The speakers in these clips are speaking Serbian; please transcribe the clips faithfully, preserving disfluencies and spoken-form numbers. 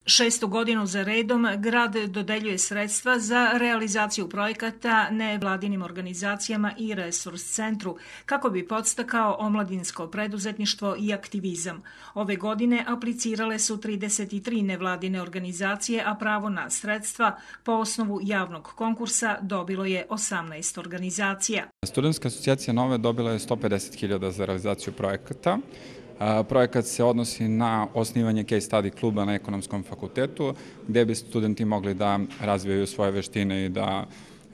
Šestu godinu za redom grad dodeljuje sredstva za realizaciju projekata nevladinim organizacijama i resurs centru kako bi podstakao omladinsko preduzetništvo i aktivizam. Ove godine aplicirale su trideset tri nevladine organizacije, a pravo na sredstva po osnovu javnog konkursa dobilo je osamnaest organizacija. Studentska asocijacija Nove dobila je sto pedeset hiljada za realizaciju projekata. Projekat se odnosi na osnivanje case study kluba na ekonomskom fakultetu, gde bi studenti mogli da razvijaju svoje veštine i da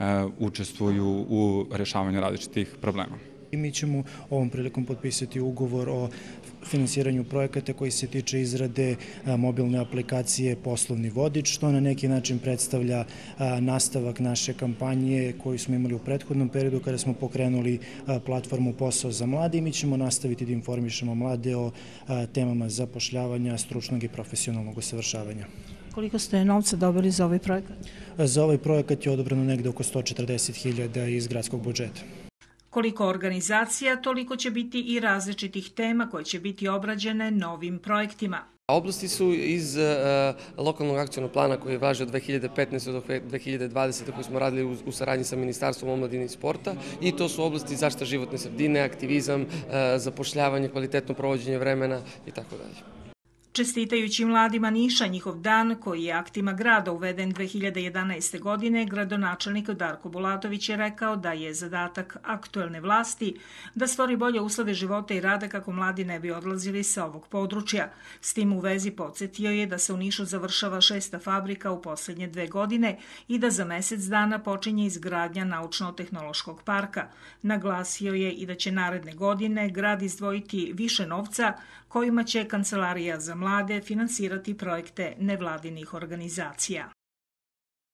učestvuju u rešavanju različitih problema. I mi ćemo ovom prilikom potpisati ugovor o finansiranju projekata koji se tiče izrade mobilne aplikacije Poslovni vodič, što na neki način predstavlja nastavak naše kampanje koju smo imali u prethodnom periodu kada smo pokrenuli platformu Posao za mlade i mi ćemo nastaviti da informišemo mlade o temama zapošljavanja, stručnog i profesionalnog usavršavanja. Koliko ste novca dobili za ovaj projekat? Za ovaj projekat je odobreno negde oko sto četrdeset hiljada iz gradskog budžeta. Koliko organizacija, toliko će biti i različitih tema koje će biti obrađene novim projektima. Oblasti su iz uh, lokalnog akcionog plana koji je važio od dve hiljade petnaeste do dve hiljade dvadesete koji smo radili u, u saradnji sa Ministarstvom omladine i sporta i to su oblasti zaštita životne sredine, aktivizam, uh, zapošljavanje, kvalitetno provođenje vremena i tako dalje. Čestitajući mladima Niša njihov dan, koji je aktima grada uveden dve hiljade jedanaeste. godine, gradonačelnik Darko Bulatović je rekao da je zadatak aktuelne vlasti da stvori bolje uslove života i rada kako mladi ne bi odlazili sa ovog područja. S tim u vezi podsjetio je da se u Nišu završava šesta fabrika u poslednje dve godine i da za mesec dana počinje izgradnja naučno-tehnološkog parka. Naglasio je i da će naredne godine grad izdvojiti više novca kojima će Kancelarija za mlade finansirati projekte nevladinih organizacija.